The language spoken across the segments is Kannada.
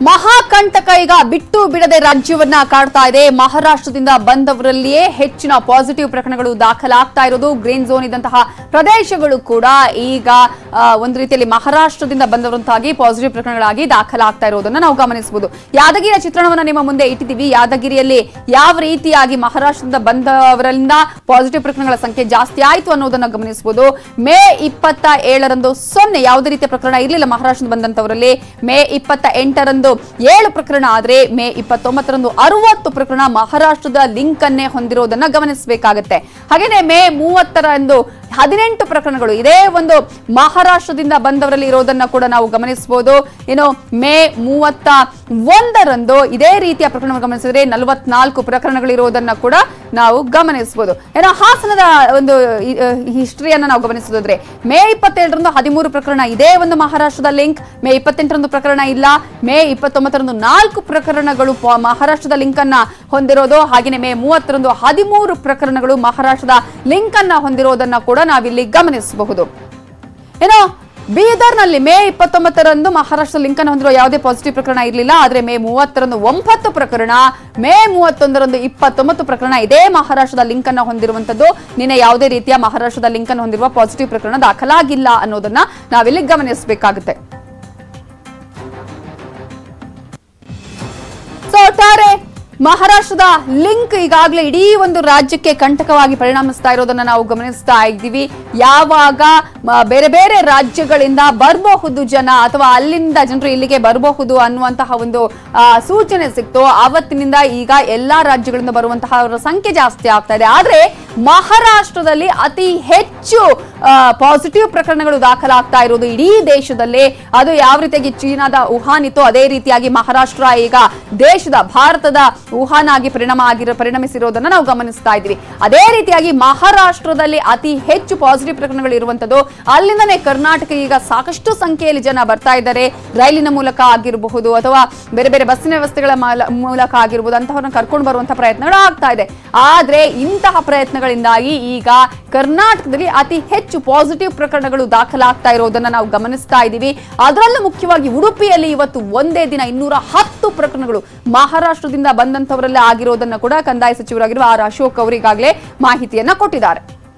ಮಹಾಕಂಟಕ ಈಗ ಬಿಟ್ಟು ಬಿಡದೆ ರಾಜ್ಯವನ್ನ ಕಾಡ್ತಾ ಇದೆ. ಮಹಾರಾಷ್ಟ್ರದಿಂದ ಬಂದವರಲ್ಲಿಯೇ ಹೆಚ್ಚಿನ ಪಾಸಿಟಿವ್ ಪ್ರಕರಣಗಳು ದಾಖಲಾಗ್ತಾ ಇರೋದು. ಗ್ರೀನ್ ಝೋನ್ ಇದ್ದಂತಹ ಪ್ರದೇಶಗಳು ಕೂಡ ಈಗ ಒಂದು ರೀತಿಯಲ್ಲಿ ಮಹಾರಾಷ್ಟ್ರದಿಂದ ಬಂದವರಂತಾಗಿ ಪಾಸಿಟಿವ್ ಪ್ರಕರಣಗಳಾಗಿ ದಾಖಲಾಗ್ತಾ ಇರೋದನ್ನ ನಾವು ಗಮನಿಸಬಹುದು. ಯಾದಗಿರಿಯ ಚಿತ್ರಣವನ್ನ ನಿಮ್ಮ ಮುಂದೆ ಇಟ್ಟಿದ್ದೀವಿ. ಯಾದಗಿರಿಯಲ್ಲಿ ಯಾವ ರೀತಿಯಾಗಿ ಮಹಾರಾಷ್ಟ್ರದಿಂದ ಬಂದವರಿಂದ ಪಾಸಿಟಿವ್ ಪ್ರಕರಣಗಳ ಸಂಖ್ಯೆ ಜಾಸ್ತಿ ಆಯಿತು ಅನ್ನೋದನ್ನ ಗಮನಿಸಬಹುದು. ಮೇ 27ರಂದು 0 ಯಾವುದೇ ರೀತಿಯ ಪ್ರಕರಣ ಇರಲಿಲ್ಲ ಮಹಾರಾಷ್ಟ್ರದಿಂದ ಬಂದಂತವರಲ್ಲಿ. ಮೇ 28ರಂದು 7 ಪ್ರಕರಣ ಆದರೆ ಮೇ 29ರಂದು 60 ಪ್ರಕರಣ ಮಹಾರಾಷ್ಟ್ರದ ಲಿಂಕ್ ಅನ್ನೇ ಹೊಂದಿರೋದನ್ನ ಗಮನಿಸಬೇಕಾಗುತ್ತೆ. ಹಾಗೇನೆ ಮೇ 30ರಂದು 18 ಪ್ರಕರಣಗಳು ಇದೇ ಒಂದು ಮಹಾರಾಷ್ಟ್ರದಿಂದ ಬಂದವರಲ್ಲಿ ಇರೋದನ್ನ ಕೂಡ ನಾವು ಗಮನಿಸಬಹುದು. ಏನು ಮೇ 31ರಂದು ಇದೇ ರೀತಿಯ ಪ್ರಕರಣ ಗಮನಿಸಿದ್ರೆ 44 ಪ್ರಕರಣಗಳಿರೋದನ್ನ ಕೂಡ ನಾವು ಗಮನಿಸಬಹುದು. ಏನೋ ಹಾಸನದ ಒಂದು ಹಿಸ್ಟ್ರಿಯನ್ನ ನಾವು ಗಮನಿಸೋದಾದ್ರೆ ಮೇ 27ರಂದು 13 ಪ್ರಕರಣ ಇದೇ ಒಂದು ಮಹಾರಾಷ್ಟ್ರದ ಲಿಂಕ್. ಮೇ 28ರಂದು ಪ್ರಕರಣ ಇಲ್ಲ. ಮೇ 29ರಂದು 4 ಪ್ರಕರಣಗಳು ಮಹಾರಾಷ್ಟ್ರದ ಲಿಂಕ್ ಅನ್ನ ಹೊಂದಿರೋದು. ಹಾಗೆಯೇ ಮೇ 30ರಂದು 13 ಪ್ರಕರಣಗಳು ಮಹಾರಾಷ್ಟ್ರದ ಲಿಂಕ್ ಅನ್ನ ಹೊಂದಿರೋದನ್ನ ಕೂಡ ನಾವಿಲ್ಲಿ ಗಮನಿಸಬಹುದು. ಏನೋ ಬೀದರ್ನಲ್ಲಿ ಮೇ 29ರಂದು ಮಹಾರಾಷ್ಟ್ರ ಲಿಂಕ್ ಅನ್ನು ಹೊಂದಿರುವ ಯಾವುದೇ ಪಾಸಿಟಿವ್ ಪ್ರಕರಣ ಇರಲಿಲ್ಲ. ಆದರೆ ಮೇ 30ರಂದು 9 ಪ್ರಕರಣ, ಮೇ 31ರಂದು 29 ಪ್ರಕರಣ ಇದೇ ಮಹಾರಾಷ್ಟ್ರದ ಲಿಂಕ್ ಅನ್ನು ಹೊಂದಿರುವಂತದ್ದು. ನಿನ್ನೆ ಯಾವುದೇ ರೀತಿಯ ಮಹಾರಾಷ್ಟ್ರದ ಲಿಂಕ್ ಅನ್ನು ಹೊಂದಿರುವ ಪಾಸಿಟಿವ್ ಪ್ರಕರಣ ದಾಖಲಾಗಿಲ್ಲ ಅನ್ನೋದನ್ನ ನಾವಿಲ್ಲಿ ಗಮನಿಸಬೇಕಾಗುತ್ತೆ. ಒಟ್ಟಾರೆ ಮಹಾರಾಷ್ಟ್ರದ ಲಿಂಕ್ ಈಗಾಗಲೇ ಇಡೀ ಒಂದು ರಾಜ್ಯಕ್ಕೆ ಕಂಟಕವಾಗಿ ಪರಿಣಮಿಸ್ತಾ ಇರೋದನ್ನ ನಾವು ಗಮನಿಸ್ತಾ ಇದ್ದೀವಿ. ಯಾವಾಗ ಬೇರೆ ಬೇರೆ ರಾಜ್ಯಗಳಿಂದ ಬರಬಹುದು ಜನ ಅಥವಾ ಅಲ್ಲಿಂದ ಜನರು ಇಲ್ಲಿಗೆ ಬರಬಹುದು ಅನ್ನುವಂತಹ ಒಂದು ಸೂಚನೆ ಸಿಕ್ತು, ಆವತ್ತಿನಿಂದ ಈಗ ಎಲ್ಲಾ ರಾಜ್ಯಗಳಿಂದ ಬರುವಂತಹ ಸಂಖ್ಯೆ ಜಾಸ್ತಿ ಆಗ್ತಾ ಇದೆ. ಆದ್ರೆ ಮಹಾರಾಷ್ಟ್ರದಲ್ಲಿ ಅತಿ ಹೆಚ್ಚು ಪಾಸಿಟಿವ್ ಪ್ರಕರಣಗಳು ದಾಖಲಾಗ್ತಾ ಇರೋದು ಇಡೀ ದೇಶದಲ್ಲಿ. ಅದು ಯಾವ ರೀತಿಯಾಗಿ ಚೀನಾದ ವುಹಾನ್ ಇತ್ತು ಅದೇ ರೀತಿಯಾಗಿ ಮಹಾರಾಷ್ಟ್ರ ಈಗ ದೇಶದ ಭಾರತದ ವುಹಾನ್ ಆಗಿ ಪರಿಣಮಿಸಿರೋದನ್ನ ನಾವು ಗಮನಿಸ್ತಾ ಇದ್ದೀವಿ. ಅದೇ ರೀತಿಯಾಗಿ ಮಹಾರಾಷ್ಟ್ರದಲ್ಲಿ ಅತಿ ಹೆಚ್ಚು ಪಾಸಿಟಿವ್ ಪ್ರಕರಣಗಳು ಇರುವಂತದ್ದು. ಅಲ್ಲಿಂದನೇ ಕರ್ನಾಟಕ ಈಗ ಸಾಕಷ್ಟು ಸಂಖ್ಯೆಯಲ್ಲಿ ಜನ ಬರ್ತಾ ಇದ್ದಾರೆ. ರೈಲಿನ ಮೂಲಕ ಆಗಿರಬಹುದು ಅಥವಾ ಬೇರೆ ಬೇರೆ ಬಸ್ಸಿನ ವ್ಯವಸ್ಥೆಗಳ ಮೂಲಕ ಆಗಿರಬಹುದು, ಅಂತಹವನ್ನ ಕರ್ಕೊಂಡು ಬರುವಂತಹ ಪ್ರಯತ್ನಗಳು ಆಗ್ತಾ ಇದೆ. ಆದ್ರೆ ಇಂತಹ ಪ್ರಯತ್ನಗಳಿಂದಾಗಿ ಈಗ ಕರ್ನಾಟಕದಲ್ಲಿ ಅತಿ ಹೆಚ್ಚು ಪಾಸಿಟಿವ್ ಪ್ರಕರಣಗಳು ದಾಖಲಾಗ್ತಾ ಇರೋದನ್ನ ನಾವು ಗಮನಿಸ್ತಾ ಇದ್ದೀವಿ. ಅದರಲ್ಲೂ ಮುಖ್ಯವಾಗಿ ಉಡುಪಿಯಲ್ಲಿ ಇವತ್ತು ಒಂದೇ ದಿನ 210 ಪ್ರಕರಣಗಳು ಮಹಾರಾಷ್ಟ್ರದಿಂದ ಬಂದಂತವರಲ್ಲೇ ಆಗಿರೋದನ್ನ ಕೂಡ ಕಂದಾಯ ಸಚಿವರಾಗಿರುವ ಆರ್ ಅಶೋಕ್ ಅವರು ಈಗಾಗಲೇ ಮಾಹಿತಿಯನ್ನ ಕೊಟ್ಟಿದ್ದಾರೆ.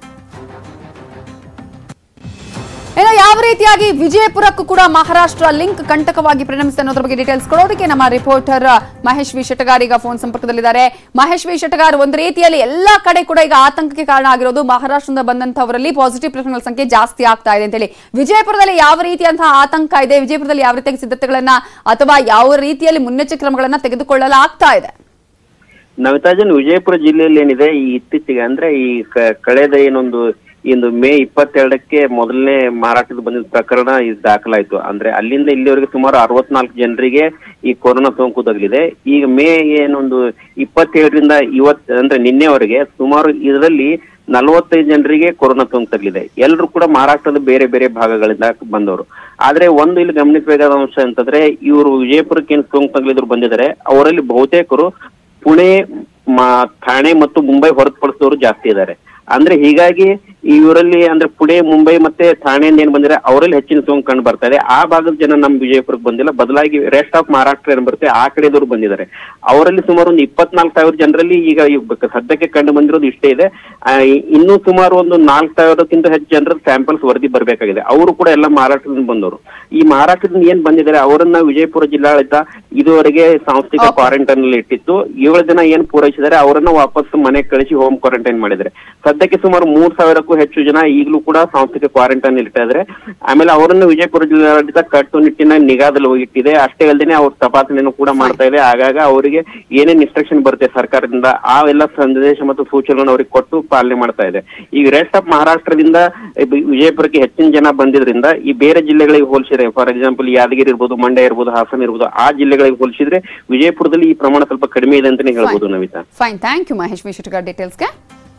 ಏನೋ ಯಾವ ರೀತಿಯಾಗಿ ವಿಜಯಪುರಕ್ಕೂ ಕೂಡ ಮಹಾರಾಷ್ಟ್ರ ಲಿಂಕ್ ಕಂಟಕವಾಗಿ ಪರಿಣಮಿಸಿದೆ ಅನ್ನೋದ್ರ ಬಗ್ಗೆ ಡೀಟೇಲ್ಸ್ ಕೊಡೋದಕ್ಕೆ ನಮ್ಮ ರಿಪೋರ್ಟರ್ ಮಹೇಶ್ ವಿ ಶೆಟ್ಟಗಾರ್ ಈಗ ಫೋನ್ ಸಂಪರ್ಕದಲ್ಲಿದ್ದಾರೆ. ಮಹೇಶ್ ವಿ ಶೆಟ್ಟಗಾರ್, ಒಂದು ರೀತಿಯಲ್ಲಿ ಎಲ್ಲಾ ಕಡೆ ಕೂಡ ಈಗ ಆತಂಕಕ್ಕೆ ಕಾರಣ ಆಗಿರೋದು ಮಹಾರಾಷ್ಟ್ರದಿಂದ ಬಂದಂತವರಲ್ಲಿ ಪಾಸಿಟಿವ್ ಪ್ರಕರಣಗಳ ಸಂಖ್ಯೆ ಜಾಸ್ತಿ ಆಗ್ತಾ ಇದೆ ಅಂತ ಹೇಳಿ. ವಿಜಯಪುರದಲ್ಲಿ ಯಾವ ರೀತಿಯಂತಹ ಆತಂಕ ಇದೆ? ವಿಜಯಪುರದಲ್ಲಿ ಯಾವ ರೀತಿಯಾಗಿ ಸಿದ್ಧತೆಗಳನ್ನ ಅಥವಾ ಯಾವ ರೀತಿಯಲ್ಲಿ ಮುನ್ನೆಚ್ಚರಿಕೆ ಕ್ರಮಗಳನ್ನ ತೆಗೆದುಕೊಳ್ಳಲಾಗ್ತಾ ಇದೆ? ನವಿತಾಜನ್, ವಿಜಯಪುರ ಜಿಲ್ಲೆಯಲ್ಲಿ ಏನಿದೆ ಈ ಇತ್ತೀಚೆಗೆ ಅಂದ್ರೆ ಈ ಕಳೆದ ಇಂದು ಮೇ 22ಕ್ಕೆ ಮೊದಲನೇ ಮಹಾರಾಷ್ಟ್ರದ ಬಂದಿದ್ದ ಪ್ರಕರಣ ಇದು ದಾಖಲಾಯಿತು. ಅಂದ್ರೆ ಅಲ್ಲಿಂದ ಇಲ್ಲಿವರೆಗೆ ಸುಮಾರು 64 ಜನರಿಗೆ ಈ ಕೊರೋನಾ ಸೋಂಕು ತಗುಲಿದೆ. ಈಗ ಮೇ 27ರಿಂದ ಇವತ್ತು ಅಂದ್ರೆ ನಿನ್ನೆವರೆಗೆ ಸುಮಾರು ಇದರಲ್ಲಿ 45 ಜನರಿಗೆ ಕೊರೋನಾ ಸೋಂಕು ತಗುಲಿದೆ. ಎಲ್ಲರೂ ಕೂಡ ಮಹಾರಾಷ್ಟ್ರದ ಬೇರೆ ಬೇರೆ ಭಾಗಗಳಿಂದ ಬಂದವರು. ಆದ್ರೆ ಒಂದು ಇಲ್ಲಿ ಗಮನಿಸಬೇಕಾದ ಅಂಶ ಅಂತಂದ್ರೆ ಇವರು ವಿಜಯಪುರಕ್ಕೆ ಏನು ಸೋಂಕು ತಗುಲಿದ್ರು ಬಂದಿದ್ದಾರೆ, ಅವರಲ್ಲಿ ಬಹುತೇಕರು ಪುಣೆ, ಥಾಣೆ ಮತ್ತು ಮುಂಬೈ ಹೊರತುಪಡಿಸಿದವರು ಜಾಸ್ತಿ ಇದ್ದಾರೆ. ಅಂದ್ರೆ ಹೀಗಾಗಿ ಇವರಲ್ಲಿ ಅಂದ್ರೆ ಪುಣೆ, ಮುಂಬೈ ಮತ್ತೆ ಥಾಣೆಯಿಂದ ಏನ್ ಬಂದಿದೆ ಅವರಲ್ಲಿ ಹೆಚ್ಚಿನ ಸೋಂಕು ಕಂಡು ಬರ್ತಾ ಇದೆ. ಆ ಭಾಗದ ಜನ ನಮ್ಮ ವಿಜಯಪುರಕ್ಕೆ ಬಂದಿಲ್ಲ, ಬದಲಾಗಿ ರೆಸ್ಟ್ ಆಫ್ ಮಹಾರಾಷ್ಟ್ರ ಏನ್ ಬರುತ್ತೆ ಆ ಕಡೆದವರು ಬಂದಿದ್ದಾರೆ. ಅವರಲ್ಲಿ ಸುಮಾರು ಒಂದು 24,000 ಜನರಲ್ಲಿ ಈಗ ಸದ್ಯಕ್ಕೆ ಕಂಡು ಬಂದಿರೋದು ಇಷ್ಟೇ ಇದೆ. ಇನ್ನೂ ಸುಮಾರು ಒಂದು 4,000ಕ್ಕಿಂತ ಹೆಚ್ಚು ಜನರ ಸ್ಯಾಂಪಲ್ಸ್ ವರದಿ ಬರಬೇಕಾಗಿದೆ. ಅವರು ಕೂಡ ಎಲ್ಲ ಮಹಾರಾಷ್ಟ್ರದಿಂದ ಬಂದವರು. ಈ ಮಹಾರಾಷ್ಟ್ರದಿಂದ ಏನ್ ಬಂದಿದ್ದಾರೆ ಅವರನ್ನ ವಿಜಯಪುರ ಜಿಲ್ಲಾಡಳಿತ ಇದುವರೆಗೆ ಸಾಂಸ್ಥಿಕ ಕ್ವಾರಂಟೈನ್ ಅಲ್ಲಿ ಇಟ್ಟಿತ್ತು. 7 ಜನ ಏನ್ ಪೂರೈಸಿದ್ದಾರೆ ಅವರನ್ನ ವಾಪಸ್ ಮನೆಗೆ ಕಳಿಸಿ ಹೋಮ್ ಕ್ವಾರಂಟೈನ್ ಮಾಡಿದ್ದಾರೆ. ಸದ್ಯಕ್ಕೆ ಸುಮಾರು 3,000ಕ್ಕೂ ಹೆಚ್ಚು ಜನ ಈಗಲೂ ಕೂಡ ಸಾಂಸ್ಥಿಕ ಕ್ವಾರಂಟೈನ್ ಇರ್ತಾ ಇದ್ದಾರೆ. ಆಮೇಲೆ ಅವರನ್ನು ವಿಜಯಪುರ ಜಿಲ್ಲಾಡಳಿತ ಕಟ್ಟುನಿಟ್ಟಿನ ನಿಗಾದಲ್ಲಿ ಹೋಗಿಟ್ಟಿದೆ. ಅಷ್ಟೇ ಅಲ್ಲದೆ ಅವ್ರ ತಪಾಸಣೆಯನ್ನು ಕೂಡ ಮಾಡ್ತಾ ಇದೆ. ಆಗಾಗ ಅವರಿಗೆ ಏನೇನ್ ಇನ್ಸ್ಟ್ರಕ್ಷನ್ ಬರುತ್ತೆ ಸರ್ಕಾರದಿಂದ ಆ ಎಲ್ಲ ಸಂದೇಶ ಮತ್ತು ಸೂಚನೆಗಳನ್ನು ಅವ್ರಿಗೆ ಕೊಟ್ಟು ಪಾಲನೆ ಮಾಡ್ತಾ ಇದೆ. ಈಗ ರೆಸ್ಟ್ ಆಫ್ ಮಹಾರಾಷ್ಟ್ರದಿಂದ ವಿಜಯಪುರಕ್ಕೆ ಹೆಚ್ಚಿನ ಜನ ಬಂದಿದ್ರಿಂದ ಈ ಬೇರೆ ಜಿಲ್ಲೆಗಳಿಗೆ ಹೋಲಿಸಿದ್ರೆ, ಫಾರ್ ಎಕ್ಸಾಂಪಲ್ ಯಾದಗಿರಿ ಇರ್ಬೋದು, ಮಂಡ್ಯ ಇರ್ಬೋದು, ಹಾಸನ ಇರ್ಬೋದು, ಆ ಜಿಲ್ಲೆಗಳಿಗೆ ಹೋಲಿಸಿದ್ರೆ ವಿಜಯಪುರದಲ್ಲಿ ಈ ಪ್ರಮಾಣ ಸ್ವಲ್ಪ ಕಡಿಮೆ ಇದೆ ಅಂತಾನೆ ಹೇಳ್ಬೋದು. Navita, fine, thank you Mahesh V Shettigar ಡೀಟೇಲ್ಸ್ಗೆ.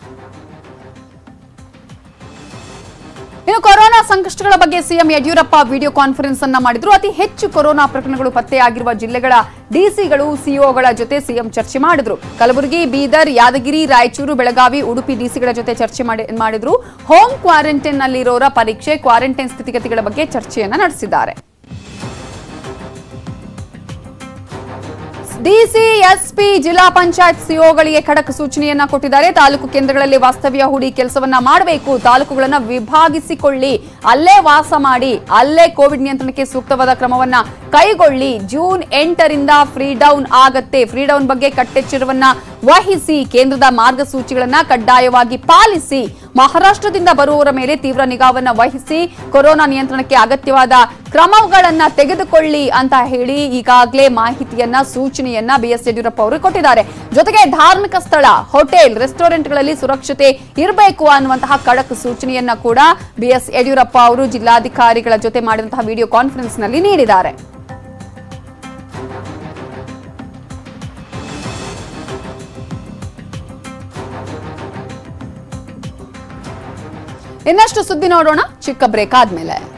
ಇನ್ನು ಕೊರೋನಾ ಸಂಕಷ್ಟಗಳ ಬಗ್ಗೆ ಸಿಎಂ ಯಡಿಯೂರಪ್ಪ ವಿಡಿಯೋ ಕಾನ್ಫರೆನ್ಸ್ ಅನ್ನ ಮಾಡಿದ್ರು. ಅತಿ ಹೆಚ್ಚು ಕೊರೋನಾ ಪ್ರಕರಣಗಳು ಪತ್ತೆಯಾಗಿರುವ ಜಿಲ್ಲೆಗಳ ಡಿಸಿಗಳು, ಸಿಇಒಗಳ ಜೊತೆ ಸಿಎಂ ಚರ್ಚೆ ಮಾಡಿದ್ರು. ಕಲಬುರಗಿ, ಬೀದರ್, ಯಾದಗಿರಿ, ರಾಯಚೂರು, ಬೆಳಗಾವಿ, ಉಡುಪಿ ಡಿಸಿಗಳ ಜೊತೆ ಚರ್ಚೆ ಮಾಡಿದ್ರು. ಹೋಮ್ ಕ್ವಾರಂಟೈನ್ ನಲ್ಲಿರೋರ ಪರೀಕ್ಷೆ, ಕ್ವಾರಂಟೈನ್ ಸ್ಥಿತಿಗತಿಗಳ ಬಗ್ಗೆ ಚರ್ಚೆಯನ್ನ ನಡೆಸಿದ್ದಾರೆ. ಡಿಸಿ, ಎಸ್ಪಿ, ಜಿಲ್ಲಾ ಪಂಚಾಯತ್ ಸಿಒಗಳಿಗೆ ಖಡಕ್ ಸೂಚನೆಯನ್ನ ಕೊಟ್ಟಿದ್ದಾರೆ. ತಾಲೂಕು ಕೇಂದ್ರಗಳಲ್ಲಿ ವಾಸ್ತವ್ಯ ಹೂಡಿ ಕೆಲಸವನ್ನ ಮಾಡಬೇಕು. ತಾಲೂಕುಗಳನ್ನ ವಿಭಾಗಿಸಿಕೊಳ್ಳಿ, ಅಲ್ಲೇ ವಾಸ ಮಾಡಿ, ಅಲ್ಲೇ ಕೋವಿಡ್ ನಿಯಂತ್ರಣಕ್ಕೆ ಸೂಕ್ತವಾದ ಕ್ರಮವನ್ನ ಕೈಗೊಳ್ಳಿ. ಜೂನ್ 8ರಿಂದ ಫ್ರೀ ಡೌನ್ ಆಗತ್ತೆ. ಫ್ರೀ ಡೌನ್ ಬಗ್ಗೆ ಕಟ್ಟೆಚ್ಚರವನ್ನ ವಹಿಸಿ. ಕೇಂದ್ರದ ಮಾರ್ಗಸೂಚಿಗಳನ್ನ ಕಡ್ಡಾಯವಾಗಿ ಪಾಲಿಸಿ. ಮಹಾರಾಷ್ಟ್ರದಿಂದ ಬರುವವರ ಮೇಲೆ ತೀವ್ರ ನಿಗಾವನ್ನ ವಹಿಸಿ ಕೊರೋನಾ ನಿಯಂತ್ರಣಕ್ಕೆ ಅಗತ್ಯವಾದ ಕ್ರಮಗಳನ್ನ ತೆಗೆದುಕೊಳ್ಳಿ ಅಂತ ಹೇಳಿ ಈಗಾಗಲೇ ಮಾಹಿತಿಯನ್ನ, ಸೂಚನೆಯನ್ನ ಬಿಎಸ್ ಯಡಿಯೂರಪ್ಪ ಅವರು ಕೊಟ್ಟಿದ್ದಾರೆ. ಜೊತೆಗೆ ಧಾರ್ಮಿಕ ಸ್ಥಳ, ಹೋಟೆಲ್, ರೆಸ್ಟೋರೆಂಟ್ಗಳಲ್ಲಿ ಸುರಕ್ಷತೆ ಇರಬೇಕು ಅನ್ನುವಂತಹ ಖಡಕ್ ಸೂಚನೆಯನ್ನ ಕೂಡ ಬಿಎಸ್ ಯಡಿಯೂರಪ್ಪ ಅವರು ಜಿಲ್ಲಾಧಿಕಾರಿಗಳ ಜೊತೆ ಮಾಡಿದಂತಹ ವಿಡಿಯೋ ಕಾನ್ಫರೆನ್ಸ್ ನಲ್ಲಿ ನೀಡಿದ್ದಾರೆ. ಇನ್ನಷ್ಟು ಸುದ್ದಿ ನೋಡೋಣ ಚಿಕ್ಕ ಬ್ರೇಕ್ ಆದ್ಮೇಲೆ.